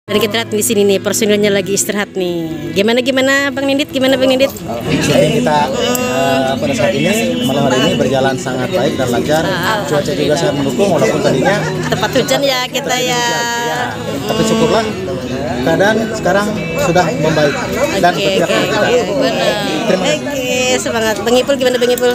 Dan kita lihat di sini nih personilnya lagi istirahat nih. Gimana Bang Nindit? Gimana Bang Nindit? Kita pada saat ini malam hari ini berjalan sangat baik dan lancar. Cuaca juga sangat mendukung walaupun tadinya Tempat hujan ya kita ya. Tapi syukurlah keadaan sekarang sudah membaik dan berpihak kepada kita. Terima kasih. Oke, semangat. Bang Ipul gimana Bang Ipul?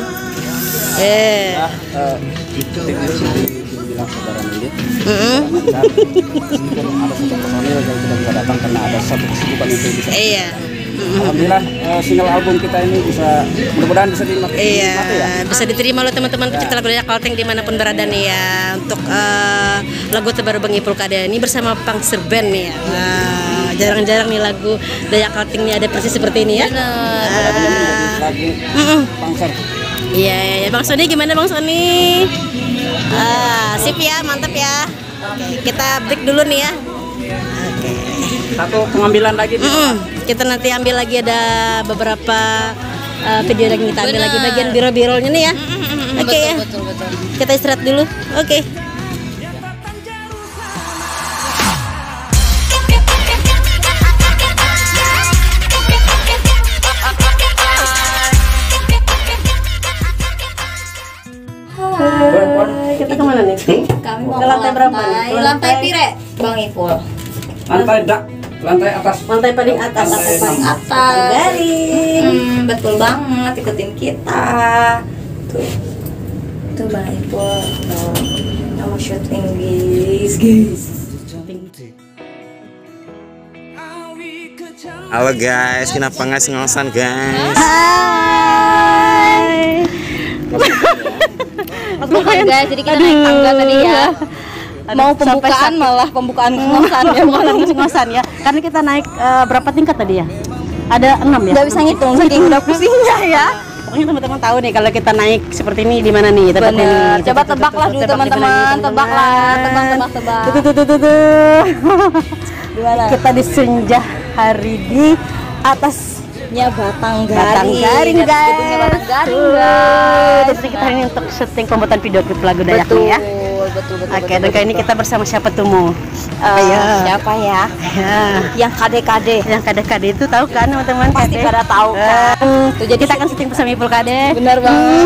Bilang saudara Nindit ada satu personil yang tidak bisa datang karena ada satu kesibukan itu bisa. Iya. Alhamdulillah single album kita ini bisa mudah-mudahan bisa dinikmati Iya, ya. bisa diterima oleh teman-teman pecinta lagu Dayak Kalteng dimanapun berada nih ya. Untuk lagu terbaru Bang Ipul Kada ini bersama Pangser Band nih ya. Nah, jarang-jarang nih lagu Dayak Kalteng ini ada persis seperti ini ya. Lagu Pangser. Iya, Bang Sony gimana Bang Sony? Sip ya, mantap ya. Oke, kita break dulu nih ya. Oke. Satu pengambilan lagi. Kita nanti ambil lagi ada beberapa video yang kita ambil lagi bagian biro-bironya nih ya. Oke ya. Betul. Kita istirahat dulu. Oke. Kita kemana nih? Kami mau Ke lantai berapa nih? Ke lantai pire, Bang Ipul. Lantai atas. Lantai paling atas. Lantai paling atas. Garing. Betul banget, ikutin kita. Tuh Bang Ipul. Nama syuting guys. Halo guys, kenapa nggak ngosan guys? Hai. Bukan guys, jadi kita naik tangga tadi ya. Mau pembukaan malah pembukaan ngosan ya, bukan ngosan ya. Karena kita naik berapa tingkat tadi ya? Ada 6 ya? Nggak bisa ngitung, saking udah pusingnya ya. Pokoknya teman-teman tahu nih kalau kita naik seperti ini di mana nih tempatnya nih. Bener. Coba tebaklah dulu teman-teman, tebaklah, tebak. Gimana? Kita di senja hari di atasnya Batang Garing guys. Gedungnya Batang Garing guys. Terus kita hari ini untuk syuting pembuatan video klip lagu Dayak nih ya. Betul. Oke, dan kali ini kita bersama siapa tuh Mu? Siapa ya? Yang kade-kade. Yang kade-kade itu tahu kan teman-teman? Pasti pada tahu kan. Tuh, jadi kita akan syuting bersama Ipul Kade. Bener banget.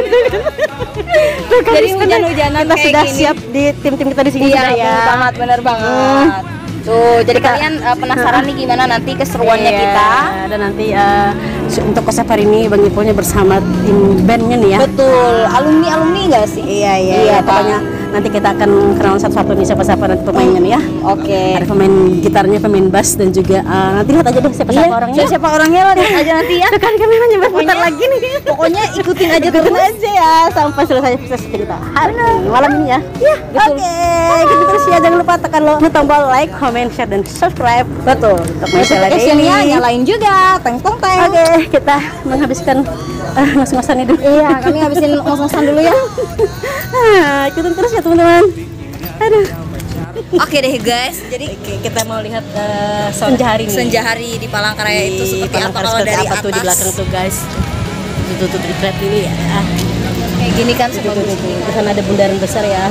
Jadi hujan-hujanan kita kayak sudah gini. siap di tim-tim kita di sini Iya, sudah ya. bener banget. Tuh, jadi kalian penasaran nih gimana nanti keseruannya Iya, kita? dan nanti untuk konsep hari ini Bang Ipulnya bersama tim bandnya nih ya. Betul, alumni nggak sih? Iya, pokoknya nanti kita akan kenalan satu-satu nih siapa-siapa nanti pemainnya nih ya. Oke. Ada pemain gitarnya, pemain bass dan juga nanti lihat aja deh siapa-siapa orangnya. Siapa orangnya lah lihat aja nanti ya. Kan kameranya bentar lagi nih. Pokoknya ikutin aja terus. aja ya sampai selesai proses kita hari ini, malam ini ya. Iya, betul. Oke, gitu terus ya, jangan lupa tekan tombol like, comment, share dan subscribe. Betul. Untuk Notification-nya nyalain juga, teng. Oke, kita menghabiskan ngos-ngosan itu. Iya, kami ngabisin ngos-ngosan dulu ya. Ikutin terus ya teman-teman. Aduh. Oke deh guys, jadi Kita mau lihat senja hari ini. senja hari di Palangkaraya itu seperti apa kalau dari atas? tuh di belakang tuh guys. Tuh lihat ini ya. Kayak gini kan Tuh, sebagus di sana ada bundaran besar ya.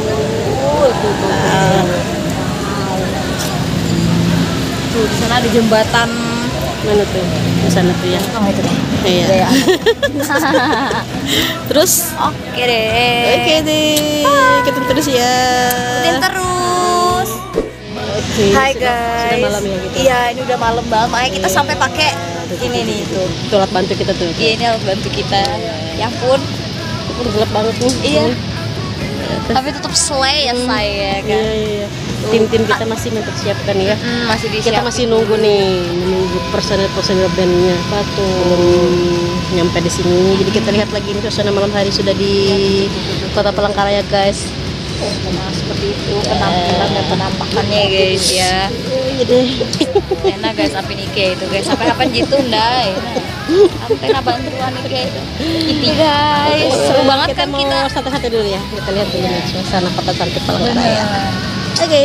tuh di sana ada jembatan. Mana tuh? Di sana tuh ya. Oh itu deh. Iya. Terus oke deh. Kita terus ya. Ikutin terus. Oke. Hai Sudah guys. malam ya gitu. Iya, ini udah malam banget. Makanya kita sampai pakai ini nih tuh. Itu alat bantu kita tuh. Iya, ini alat bantu kita. Ya ampun. Udah gelap banget nih. Iya. Tapi tetap slay ya saya kan. Iya. Tim-tim kita masih mempersiapkan ya. Masih Kita masih nunggu personil bandnya belum nyampe di sini. Jadi kita lihat lagi ini suasana malam hari sudah di Kota Palangkaraya guys. Nah, seperti itu penampilan dan penampakannya guys ya. Enak guys, sampai nikah itu guys, sampai kapan gitu ndai. Sampai bantuan nikah itu. Ini guys, seru banget kan kita. Mau santai-santai dulu ya. Kita lihat dulu nih suasana Kota Cantik Palangkaraya. Oke.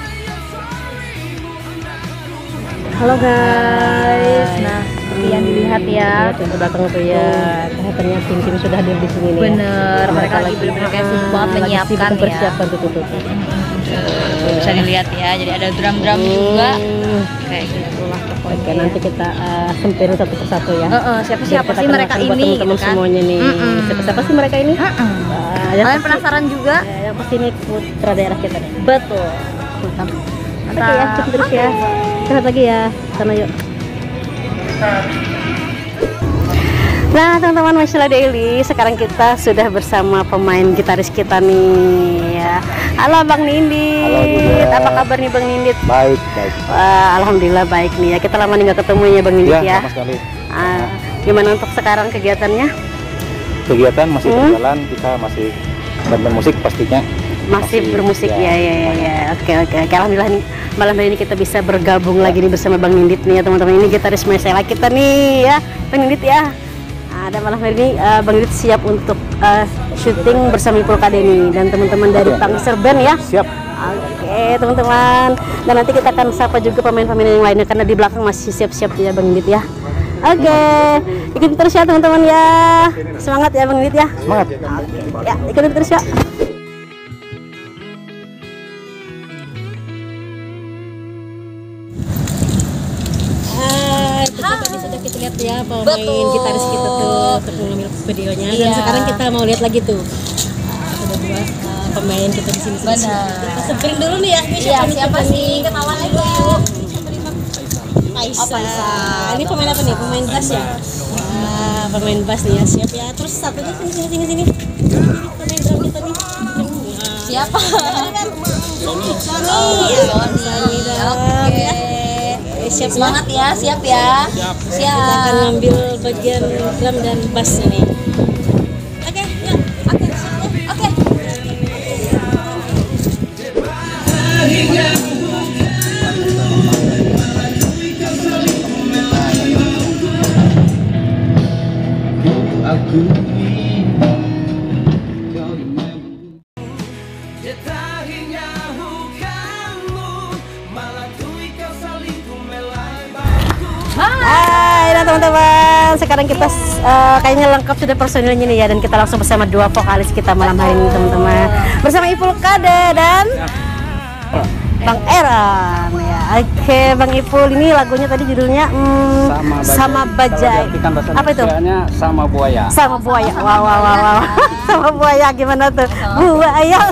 Halo guys. Nah, seperti yang dilihat lihat ya. Lihat yang belakang tuh ya. Kelihatannya tim-tim sudah hadir di sini nih. Bener, mereka lagi bener-bener kayak sibuk banget lagi menyiapkan sibuk ya. mempersiapkan tuh. Bisa dilihat ya, jadi ada drum-drum juga. Kayak gitulah pokoknya. Oke, nanti kita sempirin satu persatu ya. Siapa-siapa Biar sih kita mereka kenalkan buat ini teman-teman gitu kan. semuanya nih. Siapa sih mereka ini? Kalian penasaran juga? Yang pasti ini putra daerah kita nih. Betul. Mantap. Oke ya, ikutin terus ya. Lihat lagi ya, sana yuk. Nah teman-teman Masalah Daily, sekarang kita sudah bersama pemain gitaris kita nih ya. Halo Bang Nindit. Halo juga. Apa kabar nih Bang Nindit? Baik. Wah, alhamdulillah baik nih ya. Kita lama nih nggak ketemu ya Bang Nindit ya. Sama sekali. Gimana untuk sekarang kegiatannya? Kegiatan masih berjalan, kita masih bermusik pastinya. Masih bermusik ya. Oke. Alhamdulillah nih malam hari ini kita bisa bergabung lagi nih bersama Bang Nindit nih ya teman-teman. Ini gitaris Masalah kita nih ya, Bang Nindit ya. Dan malam hari ini Bang Nindit siap untuk syuting bersama Ipul KD nih dan teman-teman dari Pangser Band ya. Siap. Oke teman-teman. Dan nanti kita akan sapa juga pemain-pemain yang lainnya karena di belakang masih siap-siap ya Bang Nindit ya. Oke, ikutin terus ya teman-teman ya. Semangat ya Bang Nindit ya. Semangat. Ya, ikutin terus ya. Tadi sudah kita lihat ya pemain gitaris kita tuh untuk mengambil videonya dan sekarang kita mau lihat lagi tuh ada dua pemain kita di sini. Kita sempirin dulu nih ya. Siapa sih? Kenalan dulu yuk. Paisa. Ini pemain apa nih? Pemain bass ya. Pemain bass nih ya. Siap ya. Terus satunya sini. Pemain drum kita nih. Siapa? Sony. Oke. Siap Semangat ya, siap ya. Kita akan ngambil bagian drum dan bassnya nih. Oke, yuk. Oke. Hai teman-teman, sekarang kita kayaknya lengkap sudah personilnya nih ya, dan kita langsung bersama dua vokalis kita malam hari ini teman-teman, bersama Ipul KD dan Bang Eran ya. Oke Bang Ipul, ini lagunya tadi judulnya Sama Bajai. Apa itu? Sama buaya. Sama buaya. Wow. Sama buaya gimana tuh? Buaya.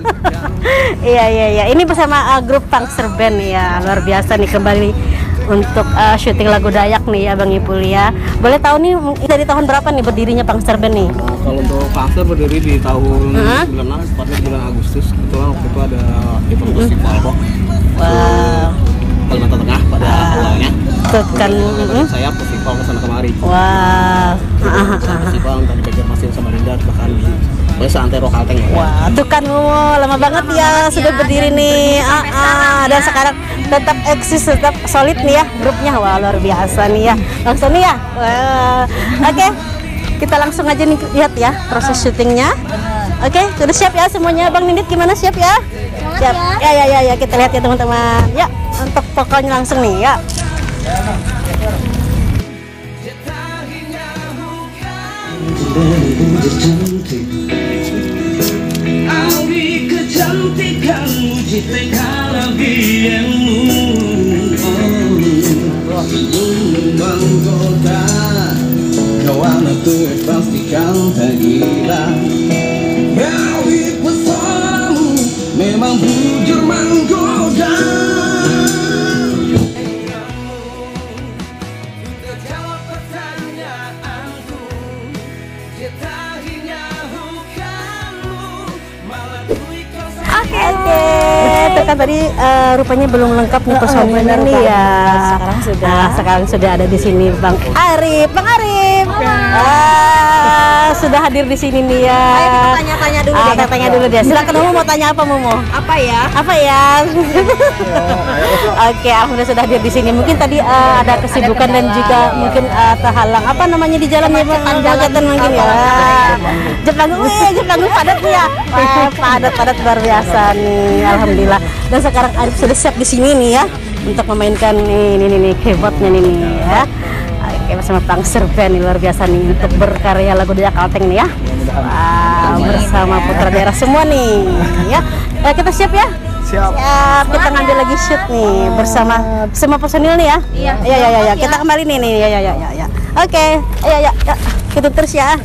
Iya. Ini bersama grup Pangser Band ya, luar biasa nih kembali untuk syuting lagu Dayak nih ya Bang Ipul ya. Boleh tahu nih dari tahun berapa nih berdirinya Pangser Band nih? Kalau untuk Pangser berdiri di tahun 96, tepatnya bulan Agustus. Kebetulan waktu itu ada event festival rock Kalimantan Tengah pada awalnya. Tuh kan. Saya festival kesana kemari. Wah. Festival entah di Banjarmasin sama Linda, bahkan di Santero Kalteng ya. Wah, tuh kan lama banget ya sudah berdiri nih. Dan sekarang tetap eksis, tetap solid nih ya grupnya. Wah, luar biasa nih ya. Langsung nih ya. Wah. Oke. Kita langsung aja nih lihat ya proses syutingnya. Oke, sudah siap ya semuanya. Bang Nindit gimana, siap ya? Siap. Ya, kita lihat ya teman-teman. Ya, untuk pokoknya langsung nih ya. Awi kecantikanmu jitekala biemmu menggoda kawan itu pastikan tak gila. Awi pesonamu memang bujur menggoda. Oke, itu kan tadi rupanya belum lengkap nih personilnya nih ya. Sekarang sudah ada di sini Bang Arif. Bang Arif, sudah hadir di sini nih ya. Ayo kita tanya-tanya dulu deh. Tanya dulu deh. Silakan Momo, mau tanya apa Momo? Apa ya? Oke, alhamdulillah sudah hadir di sini. Mungkin tadi ada kesibukan dan juga mungkin terhalang apa namanya di jalan ya Bang, kemacetan mungkin ya. Jepanggung padat nih ya. Padat luar biasa nih, alhamdulillah. Dan sekarang Arif sudah siap di sini nih ya untuk memainkan nih keyboardnya nih ya. Oke, Oke, bersama Bang Serben nih, luar biasa nih untuk berkarya lagu Dayak Kalteng nih ya. Wow, bersama putra daerah semua nih ya. Kita siap ya? Siap. Kita ngambil lagi shoot nih bersama semua personil nih ya. Iya. Kita kembali nih. Ya. Oke. Ya. Kita terus ya.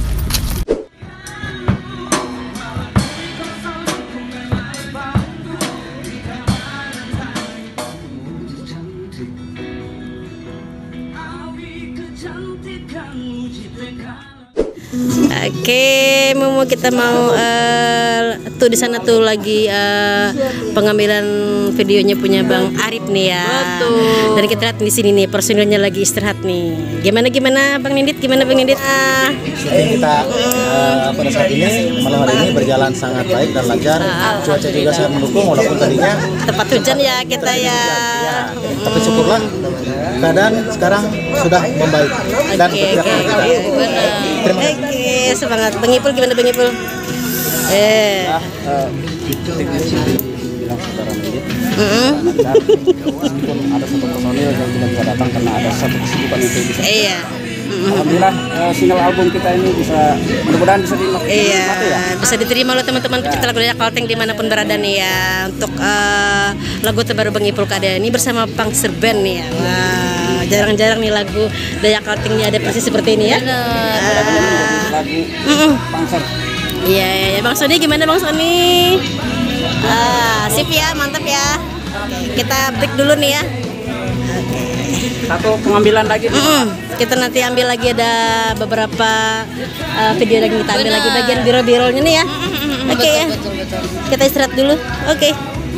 Oke, kita mau tuh di sana tuh lagi pengambilan videonya punya Bang Arif nih ya. Betul. Dan kita lihat di sini nih personilnya lagi istirahat nih. Gimana Bang Nindit? Syuting kita pada saat ini malam hari ini berjalan sangat baik dan lancar. Cuaca juga sangat mendukung walaupun tadinya tempat hujan ya kita ya. Tapi syukurlah keadaan sekarang sudah membaik dan berpihak kepada kita. Terima kasih. Oke, semangat. Bang Ipul gimana Bang Ipul? Bilang saudara Nindit lancar, meskipun ada satu personil yang tidak bisa datang karena ada satu kesibukan itu bisa. Iya. Alhamdulillah single album kita ini bisa mudah-mudahan bisa dinikmati ya. Bisa diterima oleh teman-teman pecinta lagu Dayak Kalteng dimanapun berada nih ya. Untuk lagu terbaru Bang Ipul KD ini bersama Bang Serben nih ya. Wah, jarang-jarang nih lagu Dayak Kalteng ini ada persis seperti ini ya. Lagu Pangser. Iya. Bang Sony gimana Bang Sony? Sip ya, mantap ya. Oke, kita break dulu nih ya. Satu pengambilan lagi. Kita nanti ambil lagi ada beberapa video lagi kita ambil lagi bagian biro-bironya nih ya. Oke ya. Kita istirahat dulu. Oke.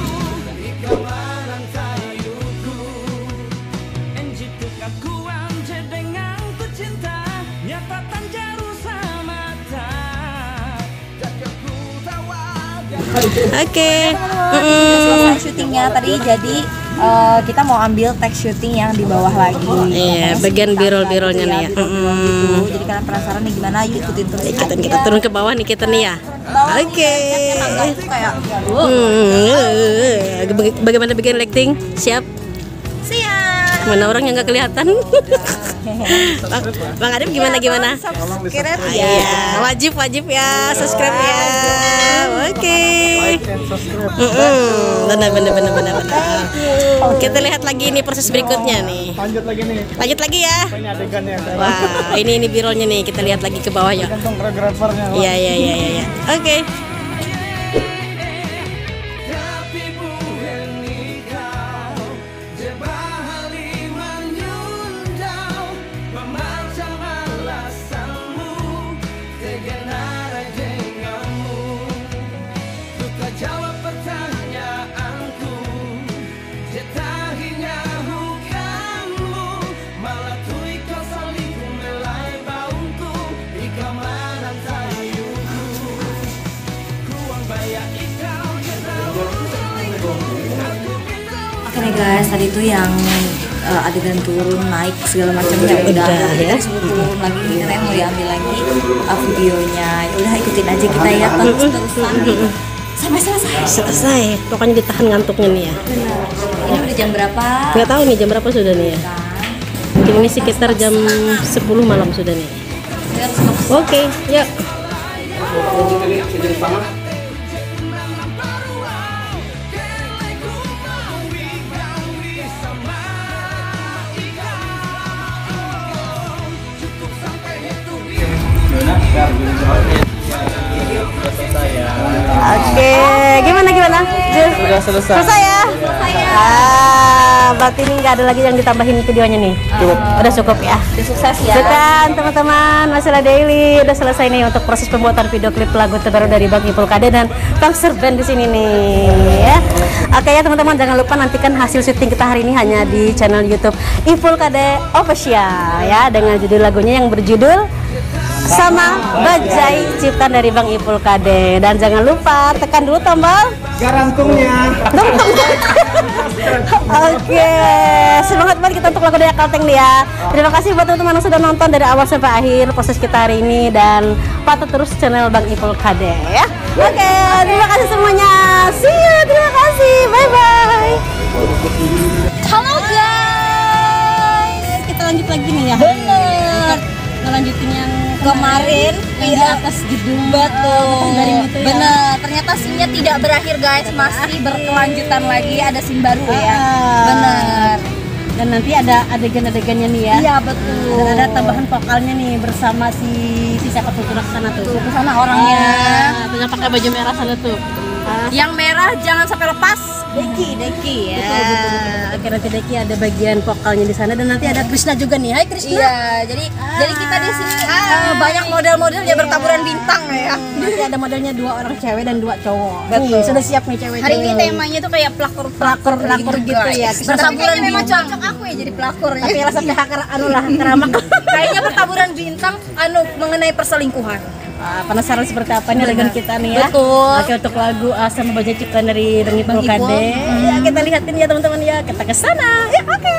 Oke. Selesai syutingnya tadi, jadi kita mau ambil teks syuting yang di bawah lagi. Iya, bagian birol-birolnya nih ya. Jadi kalian penasaran nih gimana? Yuk ikutin terus. Kita turun ke bawah nih kita nih ya. Oke. Bagaimana bikin lighting? Siap? Siap. Mana orang yang nggak kelihatan? Bang Adem gimana? Subscribe ya. Iya, wajib ya, subscribe ya. Oke. Benar. Kita lihat lagi ini proses berikutnya nih. Lanjut lagi ya. Wah, ini birolnya nih. Kita lihat lagi ke bawah ya. Iya. Oke. Oke nih guys, tadi itu yang adegan turun naik segala macamnya udah ya. Turun lagi kita mau diambil lagi videonya. Udah ikutin aja kita ya terus-terusan sampai Selesai. Pokoknya ditahan ngantuknya nih ya. Ini udah jam berapa? Nggak tahu nih jam berapa sudah nih ya. Mungkin ini sekitar jam 10 malam sudah nih. Oke, yuk. Oke, gimana? Sudah selesai ya? Berarti ini nggak ada lagi yang ditambahin videonya nih. Udah cukup ya. Sukses ya. Kan teman-teman, Masalah Daily udah selesai nih untuk proses pembuatan video klip lagu terbaru dari Bang Ipul KD dan Bang Serben di sini nih ya. Oke ya teman-teman, jangan lupa nantikan hasil syuting kita hari ini hanya di channel YouTube Ipul KD Official ya, dengan judul lagunya yang berjudul Sama Bajai, ciptaan dari Bang Ipul KD. Dan jangan lupa tekan dulu tombol garantungnya. Oke, semangat banget kita untuk lagu Dayak Kalteng nih ya. Terima kasih buat teman-teman yang sudah nonton dari awal sampai akhir proses kita hari ini, dan pantau terus channel Bang Ipul KD ya. Oke, terima kasih semuanya. See you, terima kasih. Bye bye. Halo guys. kita lanjut lagi nih ya. Bener. Ngelanjutin yang Kemarin yang di atas gedung. Betul. Dari itu ya. Bener. Ternyata scene-nya tidak berakhir guys, masih berkelanjutan lagi, ada scene baru ya. Bener. Dan nanti ada adegan-adegannya nih ya. Iya betul. Dan ada tambahan vokalnya nih bersama si siapa tuh sana tuh. Ke sana orangnya. Tuh yang pakai baju merah sana tuh. Yang merah jangan sampai lepas. Deki ya. Oke, nanti Deki ada bagian vokalnya di sana dan nanti ada Krishna juga nih. Hai Krishna. Iya, jadi kita di sini banyak model-model ya bertaburan bintang ya. Nanti ada modelnya 2 orang cewek dan 2 cowok. Betul. Sudah siap nih cewek. Hari ini temanya tuh kayak pelakor gitu ya. Bertaburan memang cocok aku ya jadi pelakor ya. Tapi rasa keramak. Kayaknya bertaburan bintang mengenai perselingkuhan. Penasaran seperti apa nih adegan kita nih ya? Betul. Oke, untuk lagu Sama Baja ciptaan dari Bang Ipul Bang Ipul. Kade. Ya, kita lihatin ya teman-teman ya. Kita ke sana. Ya, oke.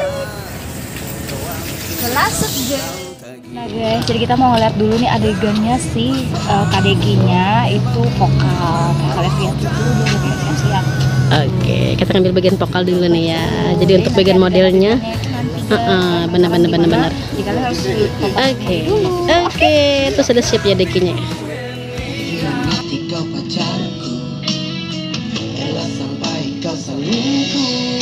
Nah guys, jadi kita mau ngeliat dulu nih adegannya si Kadekinya itu vokal. Kalian lihat dulu siap. Oke, kita ngambil bagian vokal dulu nih ya. Jadi untuk bagian modelnya benar. Jadi kalian harus Oke, itu sudah siap ya Dekinya. Kau pacarku, rela sampai kau selingkuh.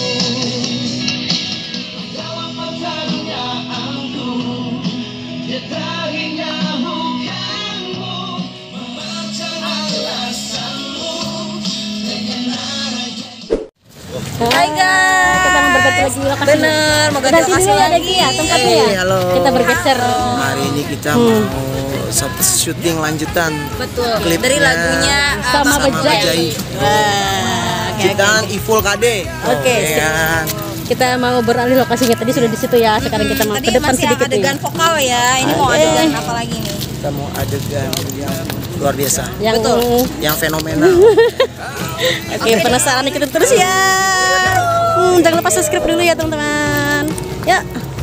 Jawab pacarnya aku, dia tahinya bukanmu, membaca alasanmu dengan Hai guys. Kita mau berganti lagi lokasi. Bener, mau ganti Ganti lokasi dulu ada lagi ya tempatnya ya. Halo. Kita bergeser. Hari ini kita mau syuting lanjutan Betul. klipnya Dari lagunya Sama Sama Bajai. Bajai. Ciptaan Ipul Kade. Oke, Ya. Kita mau beralih lokasinya, tadi sudah di situ ya. Sekarang kita mau Tadi ke depan masih sedikit adegan nih. vokal ya. Ini mau adegan apa lagi nih? Kita mau adegan yang luar biasa, Yang yang fenomenal. Oke, penasaran ikutin terus ya. Jangan lupa subscribe dulu ya teman-teman. Ya.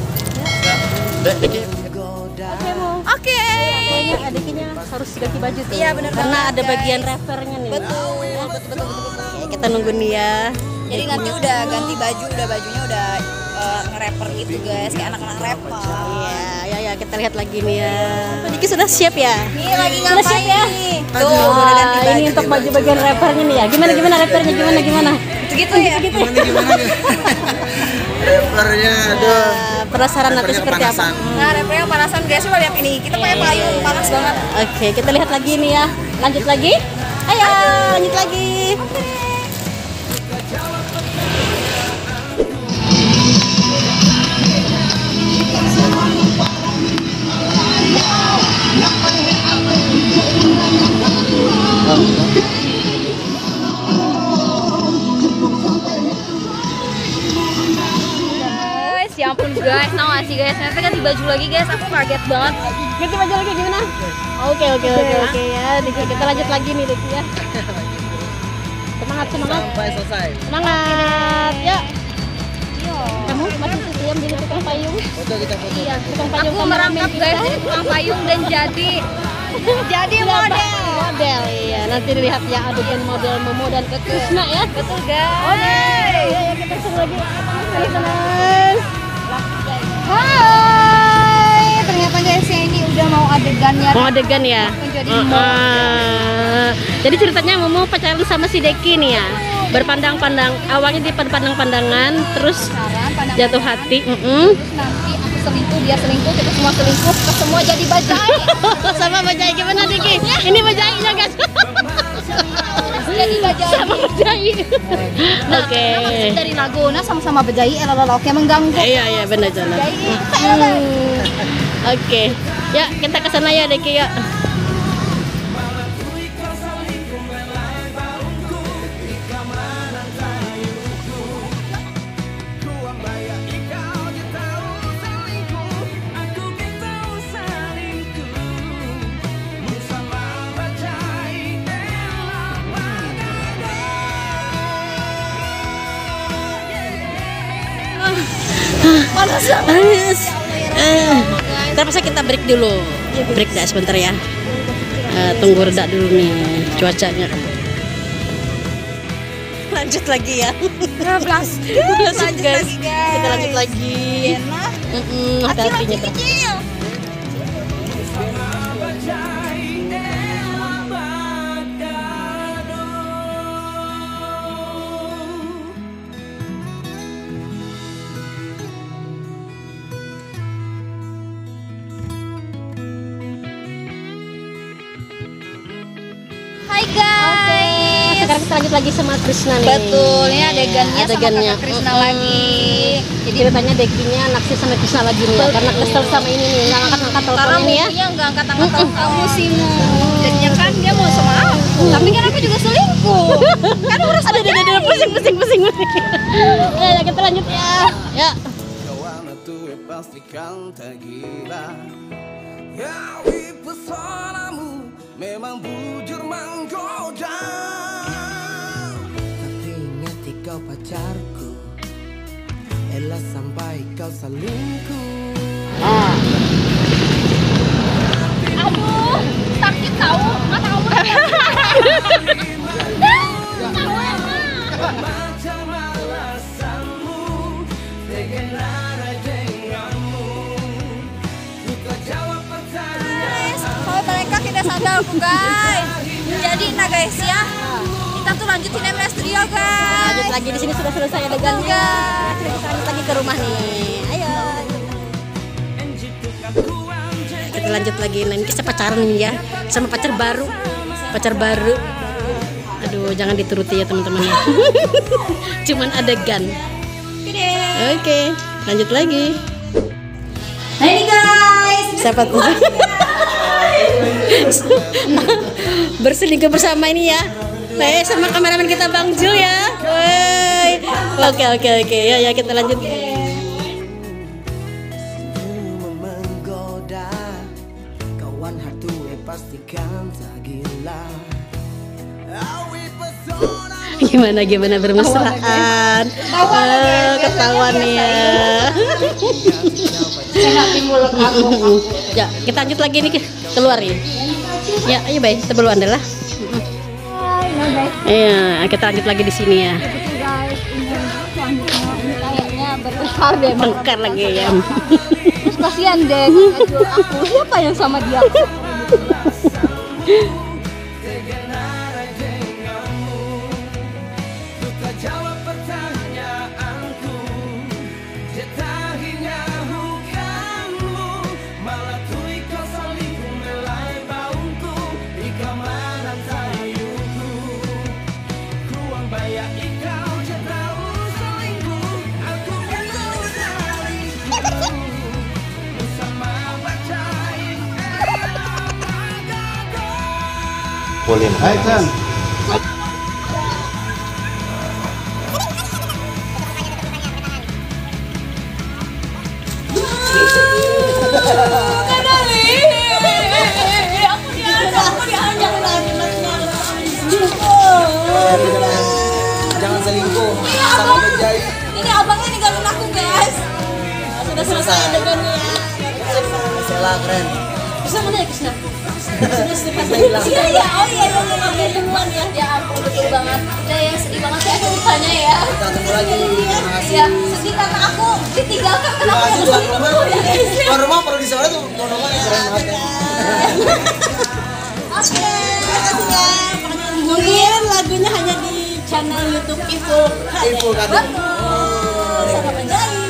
Oke. Kayaknya adegannya harus ganti baju tuh. Iya, benar Karena banget, ada guys. bagian rappernya nih. Betul. Oke, kita nunggu nih ya. Jadi nanti udah ganti baju, bajunya udah nge-rapper gitu guys, kayak anak-anak rapper. Ya, kita lihat lagi nih ya. Diki sudah siap ya? Ini lagi Sudah siap ngapain ya? nih? Tuh, udah ganti baju. ini untuk baju bagian rappernya nih ya. Gimana rappernya gimana? Gitu ya. Gimana? Rappernya, aduh. Penasaran nanti Rappernya seperti apa? kepanasan. Nah, rappernya panasan guys, coba lihat ini. Kita pakai payung panas banget. Oke, kita lihat lagi nih ya. Lanjut lagi. Ayo, lanjut lagi. Guys, ya ampun guys, tau gak sih guys, nanti ganti baju lagi guys, aku kaget banget. Ganti baju lagi gimana? Oke ya. Diki, kita lanjut lagi nih Diki ya. Semangat. Sampai selesai. Semangat. Ya. Kamu masih diam jadi tukang payung? Foto kita foto. Iya, tukang payung. Aku merangkap guys jadi tukang payung dan jadi model. Iya, nanti dilihat ya adegan model Momo dan Krishna ya. betul guys. Ya, kita seru lagi. Teman-teman. Hai, ternyata guys ya ini udah mau adegannya. Mau adegan ya? Menjadi Jadi ceritanya Momo pacaran sama si Deki nih ya. Berpandang-pandang, awalnya di pandang-pandangan, terus jatuh hati. Terus nanti aku selingkuh, dia selingkuh, kita semua selingkuh, kita semua jadi bajai. Sama Bajai gimana Diki? Ini Bajainya guys. Jadi bajai. Sama Bajai. Nah, Oke. karena dari Laguna sama-sama bajai, oke mengganggu. Iya benar jalan. Oke. Ya, kita ke sana ya Deki ya. Panas. Terpaksa kita break dulu. Break dah sebentar ya. Tunggu reda dulu nih cuacanya. Lanjut lagi ya. Lanjut guys. lagi guys. Kita lanjut lagi. Enak. Hati-hatinya tuh. Hai guys. Sekarang kita lanjut lagi sama Krishna nih. Betul, ini adegannya sama Adegannya. kakak Krishna lagi. Jadi ceritanya Dekinya naksir sama Krishna lagi nih ya, karena kesel sama ini nih, nggak angkat-angkat Karena teleponnya nih ya. Mufinya nggak angkat-angkat telepon kamu sih Mu. Jadinya kan dia mau sama aku, tapi kan aku juga selingkuh. Kan urusan Ada pusing. Ya, kita lanjut ya. Ya. Kawan itu pastikan tak gila. Ya, pesonamu memang bujur menggoda. Tapi ingat kau pacarku, elah sampai kau selingkuh. aduh, sakit tahu, mata kamu. Macam alasanmu, dengan nada denganmu. Kau jawab pertanyaan. Kalau mereka tidak sadar guys. Jadi nah guys ya, kita tuh lanjutin MS Trio guys. Lanjut lagi di sini sudah selesai adegannya. Kita lanjut lagi ke rumah nih. Ayo. Kita lanjut lagi. Nah, ini kisah pacaran nih ya, sama pacar baru. Aduh, jangan dituruti ya teman-teman ya. Cuman adegan. Oke, lanjut lagi. Nah ini guys, Siapa tuh? Berselingkuh bersama ini ya. Sama kameramen kita Bang Jul ya. Woi. Oke. Ya kita lanjut. Menggoda kawan hatu pastikan tak gila. Awi pesona Gimana bermesraan. Ketahuan nih ya. Ya, kita lanjut lagi nih keluar ya. Ya, ayo baik, kita berluan adalah. Iya, kita lanjut lagi di sini ya. guys, ini kayaknya bertengkar deh. Bengkar lagi ya. Terus kasihan deh, aku siapa yang sama dia? jawab pertanyaanku. Jetahinya bukanmu, malah tui kau salingku melai baungku di kamanan tayuku. Kuang bayak ikau jatau selingkuh, aku bukan salingkuh. Bersama bacain Boleh. Hai, Chan. jangan selingkuh sama bejai. Ini abangnya ninggalin aku guys. Sudah selesai adegannya. Salah keren. Bisa mana ya Krisna? Iya ya, oh iya duluan ya. Ya ampun sedih banget. Udah ya sedih banget ya ceritanya ya. Kita ketemu lagi. Terima kasih. Ya sedih karena aku ditinggalkan Terima kenapa kasih ya tuan selingkuh rumah. ya guys. Tuan rumah produsernya tuh tuan rumah ya keren banget ya. Oke. Makasih ya. Mungkin lagunya hanya di channel YouTube Iful. Info kan. Betul. Sama penjahit.